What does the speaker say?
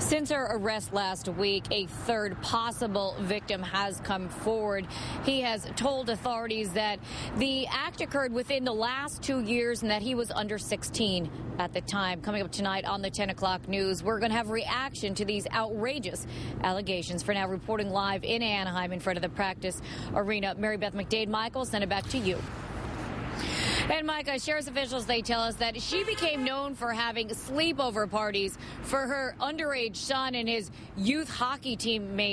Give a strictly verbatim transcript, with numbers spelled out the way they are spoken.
Since her arrest last week, a third possible victim has come forward. He has told authorities that the act occurred within the last two years and that he was under sixteen at the time. Coming up tonight on the ten o'clock news, we're going to have reaction to these outrageous allegations. For now, reporting live in Anaheim in front of the practice arena, Mary Beth McDade-Michael, send it back to you. And Micah, sheriff's officials, they tell us that she became known for having sleepover parties for her underage son and his youth hockey teammates.